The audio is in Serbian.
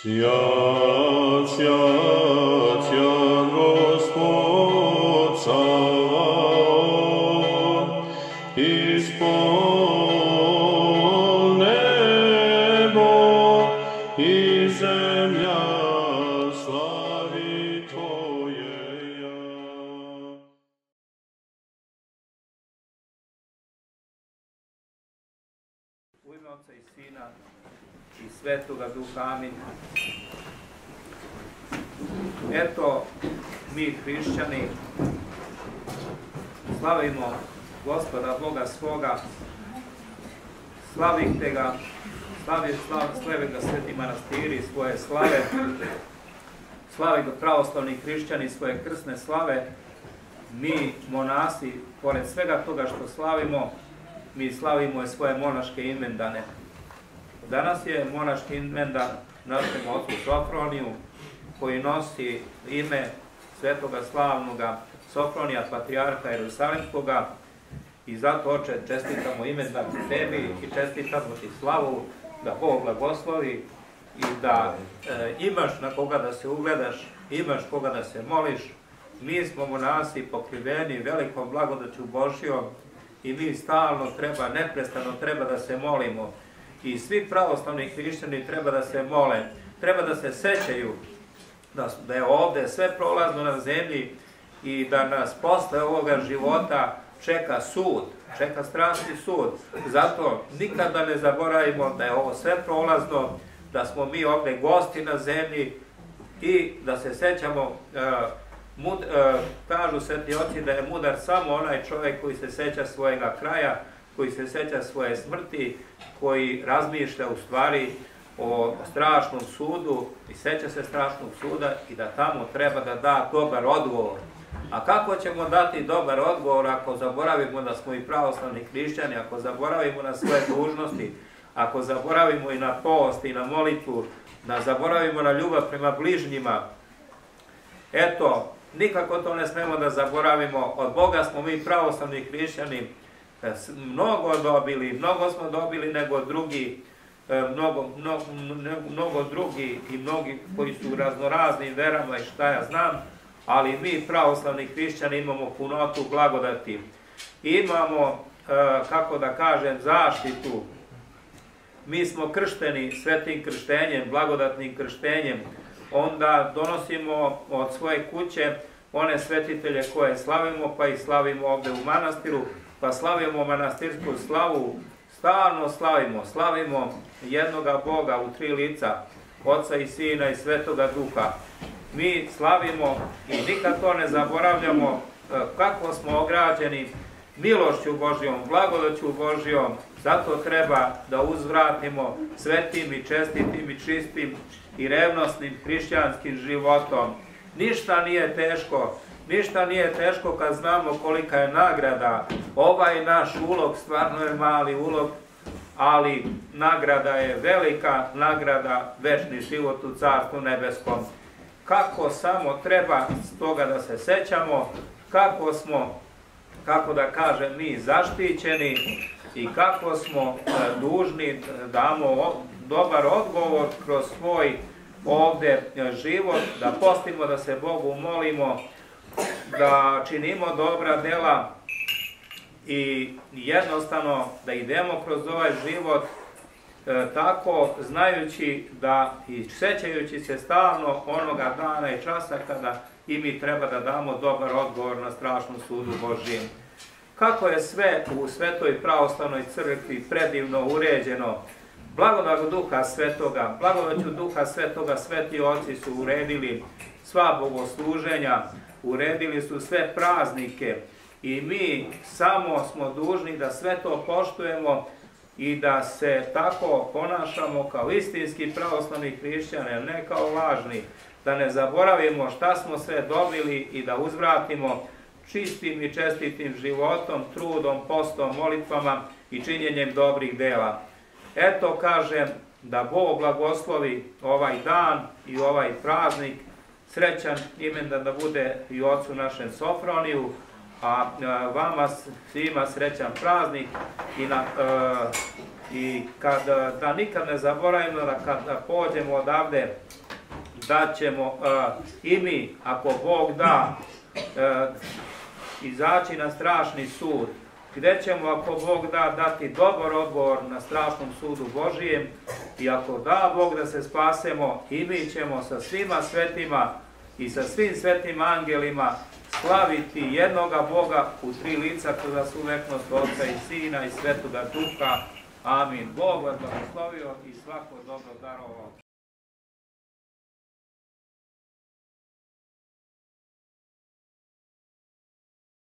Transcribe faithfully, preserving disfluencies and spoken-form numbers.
Сят, сят, сят, Господь Саваоф, исполн небо и земля слави Твоея. U ime Oca i Sina i Svetoga Duha, amin. Eto, mi hrišćani slavimo Gospoda Boga svoga, slavite ga, slavi, slav, slave ga sveti manastiri svoje slave, slavi ga pravoslavni hrišćani svoje krsne slave. Mi, monasi, pored svega toga što slavimo, mi slavimo i svoje monaške imendane. Danas je monaški imendan našem ocu Sofroniju, koji nosi ime svetoga slavnoga Sofronija, patrijarha Jerusalimskoga, i zato, oče, čestitamo imendan tebi i čestitamo ti slavu, da Bog blagoslovi i da e, imaš na koga da se ugledaš, imaš koga da se moliš. Mi smo monasi pokriveni velikom blagodaću Božjom i mi stalno treba, neprestano treba da se molimo. I svi pravoslavni hrišćani treba da se mole, treba da se sećaju da, da je ovde sve prolazno na zemlji i da nas posle ovoga života čeka sud, čeka strašni sud. Zato nikada ne zaboravimo da je ovo sve prolazno, da smo mi ovde gosti na zemlji i da se sećamo, uh, mud, uh, kažu sveti oci da je mudar samo onaj čovjek koji se seća svojega kraja, koji se seća svoje smrti, koji razmišlja u stvari o strašnom sudu i seća se strašnog suda i da tamo treba da da dobar odgovor. A kako ćemo dati dobar odgovor ako zaboravimo da smo i pravoslavni hrišćani, ako zaboravimo na svoje dužnosti, ako zaboravimo i na post i na molitvu, da zaboravimo na ljubav prema bližnjima? Eto, nikako to ne smemo da zaboravimo. Od Boga smo mi pravoslavni hrišćani mnogo dobili, mnogo smo dobili nego drugi, mnogo, mnogo, mnogo drugi i mnogi koji su u raznoraznim verama i šta ja znam, ali mi pravoslavni hrišćani imamo punotu blagodati. Imamo, kako da kažem, zaštitu. Mi smo kršteni svetim krštenjem, blagodatnim krštenjem. Onda donosimo od svoje kuće one svetitelje koje slavimo, pa ih slavimo ovde u manastiru, pa slavimo manastirsku slavu, stalno slavimo, slavimo jednoga Boga u tri lica, Oca i Sina i Svetoga Duha. Mi slavimo i nikad to ne zaboravljamo kako smo ograđeni milošću Božjom, blagodaću Božjom. Zato treba da uzvratimo svetim i čestitim i čistim i revnosnim hrišćanskim životom. Ništa nije teško, ništa nije teško kad znamo kolika je nagrada. Ovaj naš ulog stvarno je mali ulog, ali nagrada je velika, nagrada večni život u Carstvu nebeskom. Kako samo treba toga da se sećamo, kako smo, kako da kažem, mi zaštićeni i kako smo dužni da damo dobar odgovor kroz svoj ovde život, da postimo, da se Bogu molimo, da činimo dobra dela i jednostavno da idemo kroz ovaj život e, tako znajući da i sećajući se stalno onoga dana i časa kada i mi treba da damo dobar odgovor na strašnom sudu Božjem. Kako je sve u Svetoj pravoslavnoj crkvi predivno uređeno, blagodat Duha Svetoga, blagodaću Duha Svetoga sveti oci su uredili sva bogosluženja, uredili su sve praznike i mi samo smo dužni da sve to poštujemo i da se tako ponašamo kao istinski pravoslavni hrišćani, a ne kao lažni, da ne zaboravimo šta smo sve dobili i da uzvratimo čistim i čestitim životom, trudom, postom, molitvama i činjenjem dobrih dela. Eto, kažem, da Bog blagoslovi ovaj dan i ovaj praznik, srećan imendan da bude i ocu našem Sofroniju, a vama svima srećan praznik i, na, i kad, da nikad ne zaboravimo da kad pođemo odavde da ćemo uh, i mi, ako Bog da, uh, izaći na strašni sud, gdje ćemo, ako Bog da, dati dobar odgovor na strašnom sudu Božijem, i ako da Bog da se spasemo, i mi ćemo sa svima svetima i sa svim svetim angelima slaviti jednoga Boga u tri lica kroz suveknost Otca i Sina i Svetoga Duha. Amin. Bog vas blagoslovio i svako dobro darovao.